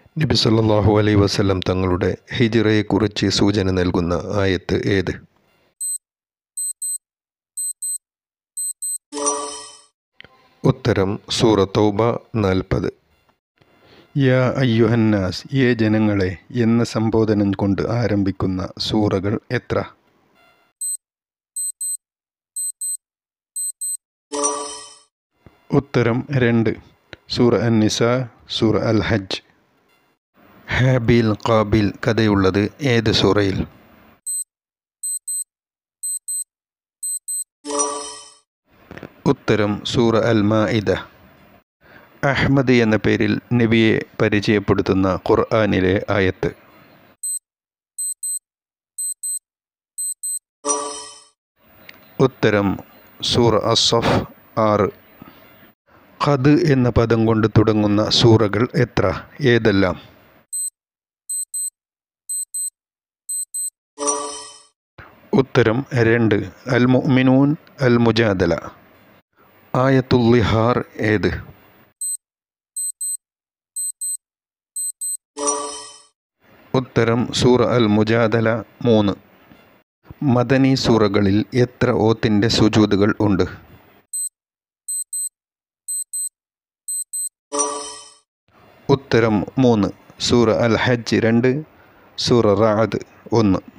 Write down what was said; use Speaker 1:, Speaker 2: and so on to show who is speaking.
Speaker 1: നബി സല്ലല്ലാഹു അലൈഹി വസല്ലം തങ്ങളുടെ ഹിജ്റയെക്കുറിച്ച് സൂചന നൽകുന്ന ആയത്ത് ഏത്? ഉത്തരം സൂറ തൗബ 40. യാ അയ്യുഹന്നാസ്, യേ ജനങ്ങളെ എന്ന സംബോധനം കൊണ്ട് ആരംഭിക്കുന്ന സൂറകൾ എത്ര? ഉത്തരം 2. സൂറ അൻ-നിസാ, സൂറ അൽ-ഹജ്ജ്. ഹാബീൽ ഖാബീൽ കഥയുള്ളത് ഏത് സൂറയിൽ? ഉത്തരം സൂറ അൽ-മാഇദ. അഹ്മദ് എന്ന പേരിൽ നബിയെ പരിചയപ്പെടുത്തുന്ന ഖുർആനിലെ ആയത്ത്? ഉത്തരം സൂറ അസ്-സഫ് 6. ഖദ് എന്ന പദം കൊണ്ട് തുടങ്ങുന്ന സൂറകൾ എത്ര? ഏതെല്ലാം? ഉത്തരം 2. അൽ മുഅ്മിനൂൻ, അൽ മുജാദല. ആയത്തുൽ ളിഹാർ ഏത്? ഉത്തരം സൂറ അൽ മുജാദല 3. മദനി സൂറകളിൽ എത്ര ഓത്തിന്റെ സുജൂദുകൾ ഉണ്ട്? ഉത്തരം 3. സൂറ അൽ ഹജ്ജ് 2, സൂറ റഅദ് 1.